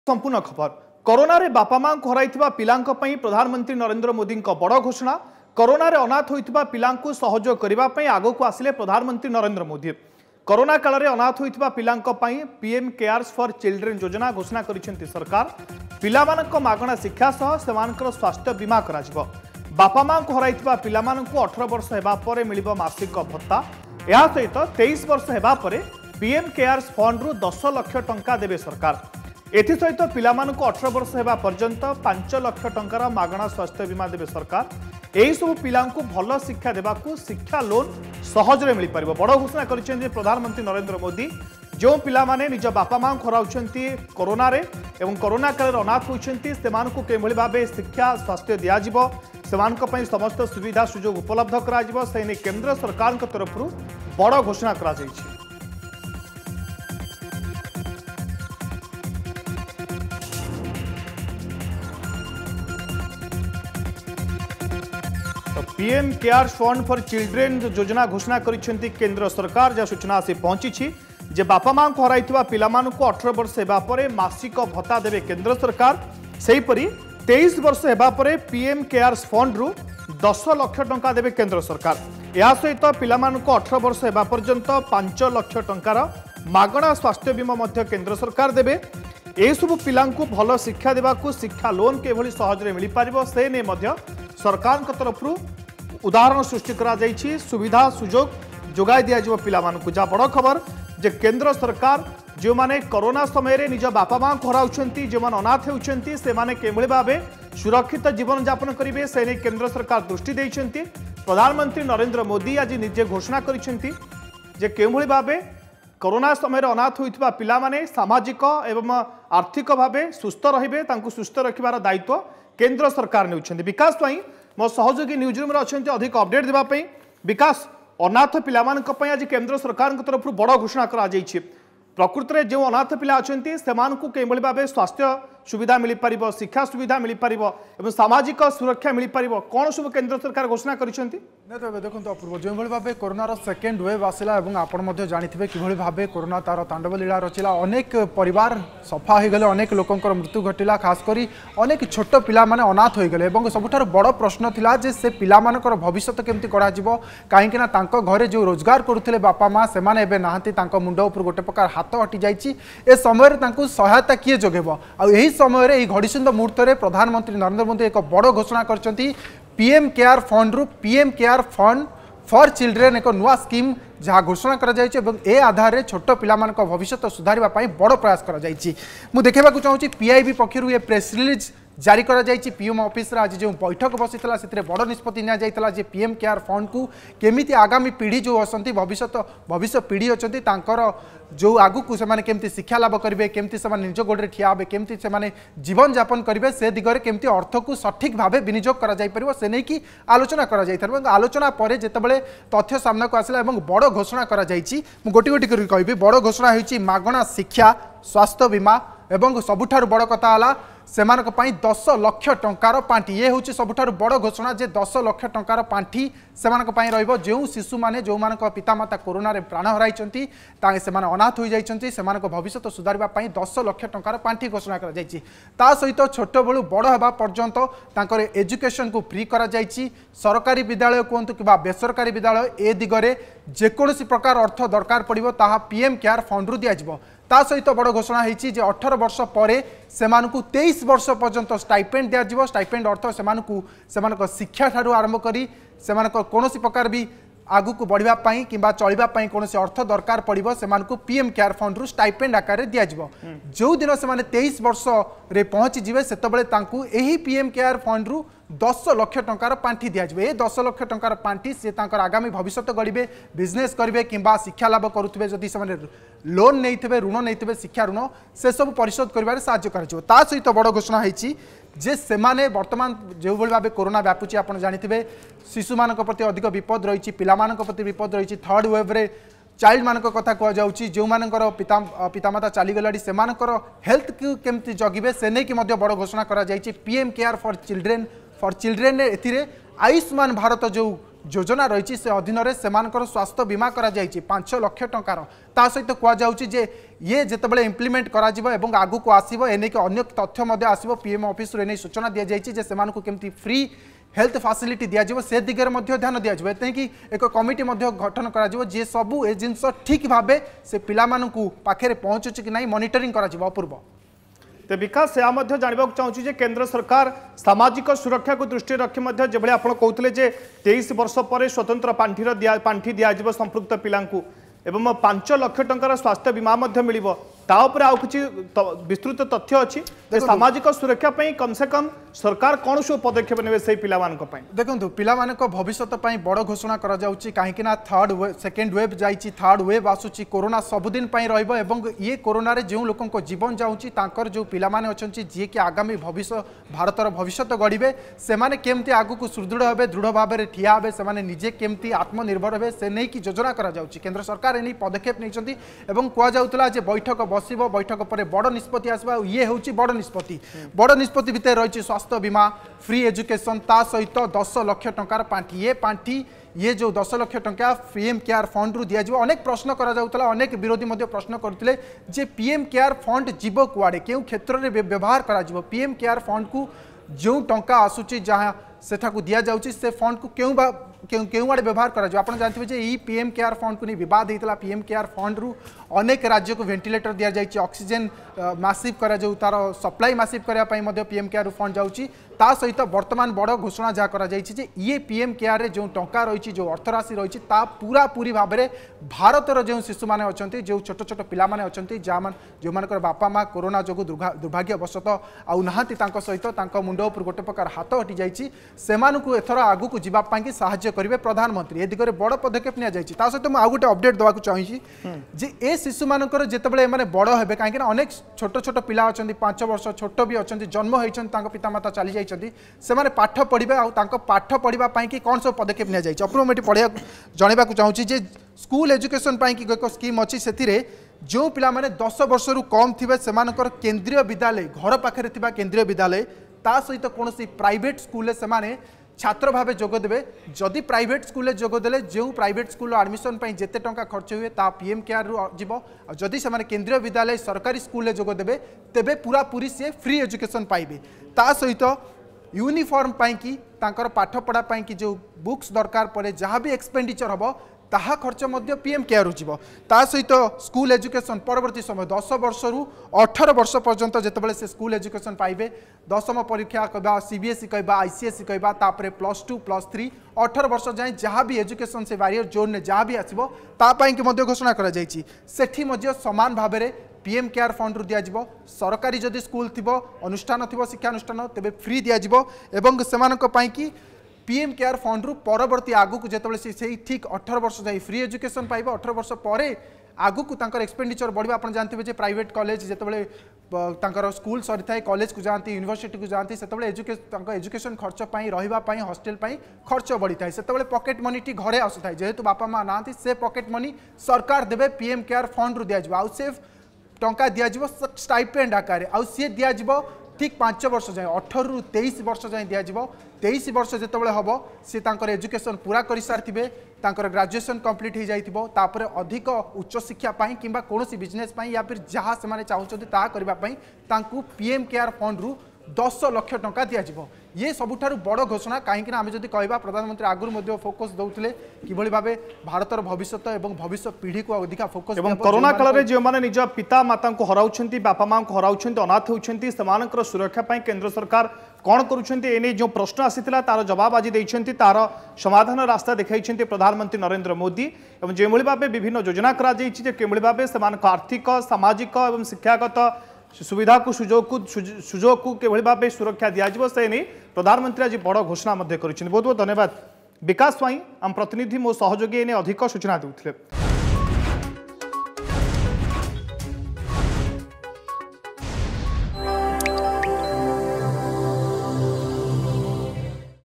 संपूर्ण खबर कोरोना रे बापा मां को हराइथिबा पिलांक पई प्रधानमंत्री नरेंद्र मोदी का बड़ घोषणा। कोरोना रे अनाथ होइथिबा पिलांकु सहयोग करिबा पई आगो को आसिले प्रधानमंत्री नरेंद्र मोदी। कोरोना काल रे अनाथ होइथिबा पिलांक पई पीएम केयर्स फॉर चिल्ड्रेन योजना घोषणा करिसेंती सरकार। पिलामानक मागणा शिक्षा सह सेमानकर स्वास्थ्य बीमा कराजिबो। बापा मां को हराइथिबा पिलामानकु 18 वर्ष हेबा परे मिलिबो मासिक भत्ता। या सहित 23 वर्ष हेबा परे पीएम केयर्स फंड रु 10 लाख टंका देबे सरकार। एसत पिलामानकु 18 वर्ष हेबा पर्यंत 5 लाख टंकार मागणा स्वास्थ्य बीमा देवे सरकार। यही सब पिलांकु भल शिक्षा देवाकू शिक्षा लोन सहजरे मिल पारिबो। बड़ घोषणा करिसेंती प्रधानमंत्री नरेंद्र मोदी। जो पिला माने निज बापा मां हराउछंती कोरोना रे एवं कोरोना काल अनाथ होइछंती सेमानकु केभଳି भाबे शिक्षा स्वास्थ्य दिया जिवो, सेमानक पई समस्त सुविधा सुयोग उपलब्ध करा जिवो, सेने केंद्र सरकार तरफरु बड़ घोषणा करा जायछि। PM cares fund for children योजना घोषणा करिसेंती केंद्र सरकार। जहाँ सूचना आसी पहुंची जे बापा मां को हराइथिबा पिलामानकु 18 वर्ष हेबा परे मासिक भत्ता देवे केंद्र सरकार। सेहीपरि 23 वर्ष हेबा परे पीएम केयर्स फंड रु 10 लाख टंका देवे केंद्र सरकार। या सहित पिलामानकु 18 वर्ष हेबा पर्यंत 5 लाख टंकार मागणा स्वास्थ्य बीमा मध्य केंद्र सरकार देवे। एही सब पिलांकु भल शिक्षा देवाकू शिक्षा लोन केभଳି सहजरे मिल पारिबो से ने मध्य सरकार तरफरु उदाहरण सृष्टि करा जायछि, सुविधा सुयोग जोगाई दिया जिवो पिलामानकु। जा बड़ खबर जे केंद्र सरकार जो माने कोरोना समय रे निज बापा मां को हराउछंती, जो माने अनाथ हेउछंती, से माने केभଳି भाबे सुरक्षित जीवन यापन करिवे से ने केंद्र सरकार दृष्टि दैछंती। प्रधानमंत्री नरेंद्र मोदी आज निजे घोषणा करिछंती जे केभଳି भाबे कोरोना समय अनाथ होइथिबा पिला माने सामाजिक एवं आर्थिक भावे सुस्थ रहिबे, तांकु सुस्थ रखिबार दायित्व केंद्र सरकार नेउछंती। विकास पई मो सहयोगी न्यूज रूम रे अछंती अधिक अपडेट देबा पई। विकास, अनाथ पिलामानक पई आज केंद्र सरकार तरफ बड़ घोषणा करा जायछि। प्रकृति में जो अनाथ पिला अच्छे से केभଳି भाबे स्वास्थ्य सुविधा मिल पारिबो, शिक्षा सुविधा मिल पारिबो एवं सामाजिक सुरक्षा मिल पारिबो, कौन सब केंद्र सरकार घोषणा करिसेंती? देखो अपूर्व जो भाव कोरोनार सेकेंड वेव आसला और आपड़ जानते कि भाव कोरोना तार तांडव लीला रचिला। अनेक परिवार सफा हो गले, अनेक लोकंकर मृत्यु घटिला, खासकर अनेक छोट पिला माने अनाथ हो गले। सबुठार बड़ प्रश्न थिला जे से पिलामानकर भविष्यत केमती कराजिबो, काहेकि ना तांको घरे जो रोजगार करुथिले बापा माँ से एबे नाहांती, तांको मुंड उपर गोटे प्रकार हाथ हटि जाइछि। ए समय तांको सहायता किए जोगेबो? आ एही समय रे घड़ीसुंद मुहूर्त रे प्रधानमंत्री नरेंद्र मोदी एक बड़ घोषणा करछंती। पीएम केयर फंड रु PM care fund for children एक नुआ स्कीम जहाँ घोषणा करा जायछि एवं ए आधार रे छोट पिलामानक भविष्यत सुधारिबा पई बड़ प्रयास करा जायछि। मु देखेबाकू चाहूछि पीआईबी पक्षरु ये प्रेस रिलीज जारी करा जायछि। पीएम ऑफिस रे आज जो बैठक बसितला सेतिरे बड़ निष्पत्ति निया जायतला जे पीएम केयर फंड को केमिति आगामी पीढ़ी जो असंती भविष्य पीढ़ी अछंती तांकर जो आगु को सेमाने केमती शिक्षा लाभ करेंगे, केमती सेमाने निज गोड़े ठिया हे, केमती सेमाने जीवन यापन करेंगे, से दिगरे केमती अर्थ को सठिक भाव विनियोग करा जाय परिबो से नै कि आलोचना करा जाय थार। आलोचना पर जेतेबेले तथ्य सामना को आसला एवं बड़ घोषणा करा जायछि। मु गोटी गोटी करि कहबी बड़ घोषणा होइछि मागणा शिक्षा स्वास्थ्य बीमा एवं सबुठार बड़ कथा हला सेमानक पई 10 लाख टंकार पांठी। ये होछि सबुठार बड़ घोषणा जे 10 लाख टंकार पांठी सेमानक पई रहइबो। जो शिशु माने जो मानक पितामाता कोरोना रे प्राण हराइचंती, ताके सेमान अनाथ होई जाइचंती, सेमानक भविष्यत सुधारिबा पई 10 लाख टंकार पांठी घोषणा करा जाइछि। ता सहित छोट बळु बड़ हेबा पर्यंत तांकर एजुकेशन को फ्री करा जाइछि। सरकारी विद्यालय कोंतु किबा बेसरकारी विद्यालय ए दिगरे जेकोसी प्रकार अर्थ दरकार पड़िबो ताहा पीएम केयर फंड रु दिया जिवो। ता सहित बड़ घोषणा होइछि जे 18 वर्ष पर सेमानकु 23 वर्ष पर्यंत स्टाइपेंड दिया जिवो। स्टाइपेंड अर्थ सेमानक शिक्षा ठारू आरंभ करी सेमानक कोनोसी प्रकार भी आगु को बढ़िबा पई किबा चलिबा पई कोनोसी अर्थ दरकार पड़िबो सेमानकु पीएम केयर फंड रु स्टाइपेंड आकार रे दिया जिवो। जो दिन सेमाने 23 वर्ष रे पहुंची जिवे सेतबेले तांकु एही पीएम केयर फंड रु 10 लाख टंकार पांठी दिया जिवे। ए 10 लाख टंकार पांठी से तांकर आगामी भविष्यत गढ़िबे, बिजनेस करिवे किबा शिक्षा लाभ करुथिबे, जदि सेमाने लोन नैथिबे, ऋण नैथिबे, शिक्षा ऋण से सब परिशोध करिबारे सहायता कराजिवो। ता सहित बड़ घोषणा होइछि जे सेमाने वर्तमान जो भली भाबे कोरोना व्यापुची आपण जानिथिबे, शिशु मानक प्रति अधिक विपद रहिछि, पिला मानक प्रति विपद रहिछि। थर्ड वेव रे चाइल्ड मानक कथा कह जाउछि, जो मानकर पितामाता चली गलाडी सेमानकर हेल्थ केमती जगिबे से नै कि मध्य बड़ घोषणा करा जाइछि। पीएम केयर फॉर चिल्ड्रेन एथिरे आयुष्मान भारत जो योजना रही से अधीन से स्वास्थ्य बीमा करा 5 लाख टंकार ता सहित कहुचे ये जितेबाला इम्प्लीमेंट कर आगू को आसो एने अनेक तथ्य आसो पीएम ऑफिस रे सूचना दी जाए केमती फ्री हेल्थ फैसिलिटी दिज्व से दिगरे ध्यान दिज्व एते कि एक कमिटी गठन कर सबू ए जिनस ठीक भाव से पिलामानकु पाखे पहुँचुची कि नहीं मॉनिटरिंग करा अपूर्व तो विकास या जानवा चाहूँ जे केंद्र सरकार सामाजिक सुरक्षा को दृष्टि रखी जो आप कहते 23 वर्ष पर स्वतंत्र पांठि दिज्व संपृक्त पिला एवं 5 लाख टंकार स्वास्थ्य बीमा मिल आउ कि विस्तृत तथ्य अच्छी सामाजिक सुरक्षा कम से कम सरकार कौन सब पदक्षेप ने से देखो पिला भविष्य बड़ घोषणा कहीं सेकेंड वेव जाइए थर्ड वेव आसूची कोरोना सबुदिन ये कोरोना रे जो लोक जीवन जाऊँगी जो पिलाने अच्छा जी कि आगामी भविष्य भारतर भविष्य गढ़े से केमती आगू सुदृढ़ हे दृढ़ भाव में ठिया हे से निजे केमती आत्मनिर्भर हे से नहीं कि योजना केंद्र सरकार एने पदक्षेप नहीं कहला बैठक बस बैठक पर बड़ निष्पत्ति आसवा ये हूँ बड़ निष्पत्ति भितर रही स्वास्थ्य बीमा फ्री एजुकेशन ता सहित 10 लाख टंकार पांठि ये जो 10 लाख टंका पीएम केयर फंड रु दिया अनेक प्रश्न करा अनेक विरोधी प्रश्न करते जे पीएम केयर फंड जीव कुआड़े क्यों क्षेत्र में व्यवहार करा पीएम केयर फंड को जो टंका आसूची जहाँ सेठा दि जाऊँगी से फंड को क्यों आड़े व्यवहार कर जानते हैं पीएम केयर फंड को नहीं बद पीएम केयर फंड रु अनेक राज्य को वेंटिलेटर दि जाए ऑक्सीजन मासिव कर तार सप्लाई मासिव करने पीएम केयर फंड जाऊँगी ता सहित वर्तमान बड़ घोषणा जहाँ कर ये पीएम केयर जो टंका रही जो अर्थराशि रही पूरा पूरी भाव में भारतर जो शिशु मैंने अच्छा जो छोट छोट पिलाने अच्छा जो मान बापा माँ कोरोना जो दुर्भाग्यवशत आउ नहांती सहित मुंड उपर गोटे प्रकार हाथ हटि जाइए एथर आगू को जावाई साहाय्य करेंगे प्रधानमंत्री ए दिगरे बड़ पदक्षेप नि सहित मुझे गोटे अपडेट देवाक चाहिए जे ए शिशु मानकर जितेबाला एमाने बड़ हे कहीं अनेक छोट छोट पिला अच्छा 5 वर्ष छोट भी अच्छा जन्म होती पितामाता चली जाइए से पाठ पढ़े पाठ पढ़ापी कि कौन सब पदक्षेप नि अपूर्व पढ़ा जनवा चाहिए स्कूल एजुकेशन की एक स्कीम अच्छी से जो पिला माने 10 वर्ष रु कम थे से केंद्रीय विद्यालय घर पाखे केंद्रीय विद्यालय ता सहित कौन प्राइवेट स्कूल से छात्र भाव जोगदेवे जदि प्राइवेट स्कूल जोगदेले जो प्राइवेट स्कूल एडमिशन जिते टंका खर्च हुए ता पीएम केयर रु जीव जदि से केंद्रीय विद्यालय सरकारी स्कूल जोगदेवे तेबे पूरा पूरी से फ्री एजुकेशन पाइबे ता सहित यूनिफॉर्म पाई तांकर पाठ पढ़ा कि जो बुक्स दरकार पड़े जहाँ भी एक्सपेंडिचर हम ताहा खर्च पीएम केयर रु जीव ता सहित स्कूल एजुकेशन परवर्ती समय 10 वर्ष रु 18 वर्ष पर्यंत जितेबाला से स्कूल एजुकेशन पाइबे दशम परीक्षा कहवा सीबीएसई कहवा आईसीएसई कहवा तापर +2 +3 18 वर्ष जाए जहाँ भी एजुकेशन से बैरियर जोन में जहाँ भी आसो तापाई घोषणा कर सामान भाव में पीएम केयर फंड रु दिज्व सरकारी जदि स्कूल थी अनुष्ठान थी शिक्षानुष्ठान तेज फ्री दिज्व एवं से पीएम केयर फंड रु परवर्ती आगू को जिते से ठीक 18 वर्ष जाए फ्री एजुकेशन पाइब 18 वर्ष पर आगू को एक्सपेंडिचर बढ़िया आप जानते हैं प्राइवेट कॉलेज जिते स्कूल सरी था कॉलेज को जाती यूनिवर्सिटी को जाती से एजुकेशन खर्च रही हॉस्टेल खर्च बढ़ी था से पॉकेट मनी टी घरे आसू था जेहेतु बापा माँ ना से पॉकेट मनी सरकार देवे पीएम केयर फंड रु दिज्व आउ से टंका दिज्व स्टाइपेंड आकार आउ सी दिज्व ठीक 5 वर्ष जाए 18 रु 23 वर्ष जाए दिज्व 23 वर्ष जितेबाला हम सी एजुकेशन पूरा कर सारी ग्रेजुएशन कंप्लीट हो जापर अधिक उच्च शिक्षा कि कौन बिजनेस या फिर जहाँ से चाहते करने पीएम केयर फंड रु 10 लाख टंका दिज्व ये सबुठारु बड़ घोषणा कहीं आम जब कह प्रधानमंत्री आगुरी फोकस दौले कि भाव भारतर भविष्य और भविष्य पीढ़ी को अधिक फोकस कोरोना काल में जो मैंने निज पिता माता को हराउं बापा माँ को हराउं अनाथ होती सुरक्षा केंद्र सरकार कौन करुँचे जो प्रश्न आसीला तार जवाब आज देते तार समाधान रास्ता देखा प्रधानमंत्री नरेंद्र मोदी और जो भाव विभिन्न योजना कर भाव से आर्थिक सामाजिक और शिक्षागत सुविधा को सुजोग को किभली भाव सुरक्षा दिज्व से नहीं प्रधानमंत्री आज बड़ घोषणा बहुत बहुत धन्यवाद विकास स्वाई आम प्रतिनिधि मो सहयोगी एने अधिक सूचना देते।